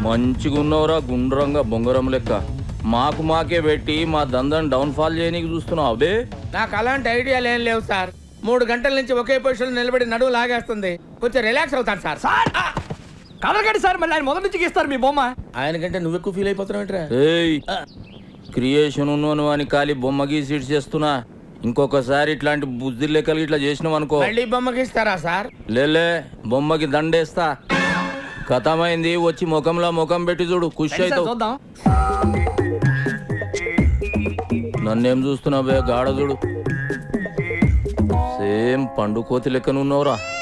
మంచిగా ఉన్నవరా గుండ్రంగా బొంగరం లెక్క మాకే పెట్టి మా దందని డౌన్ ఫాల్ చేయనీకి చూస్తున్నావు అబే. నాకు అలాంటి ఐడియాలు ఏం లేవు సార్. 3 గంటల నుంచి ఒకే పొజిషన్ నిలబడి నడువు లాగేస్తుంది. కొంచెం రిలాక్స్ అవుతాను సార్. కలగండి సార్, మళ్ళీ ఆయన మొదటి నుంచి గీస్తారు మీ బొమ్మ. ఆయన కంటే నువ్వు ఎక్కువ ఫీల్ అయిపోతున్నావు. క్రియేషన్ ఉన్నాను అని ఖాళీ బొమ్మ గీసి చేస్తున్నా. ఇంకొకసారి ఇట్లాంటి బుద్ధి లెక్కలు ఇట్లా చేసినావు అనుకో మళ్ళీ బొమ్మ గీస్తారా సార్? లేలే బొమ్మకి దండేస్తా. కథమైంది, వచ్చి ముఖంలో ముఖం పెట్టి చూడు, ఖుషి అవుతావు. చూద్దాం. నన్నేం చూస్తున్నావే గాఢ చూడు, సేమ్ పండు కోతి లెక్కనున్నావురా.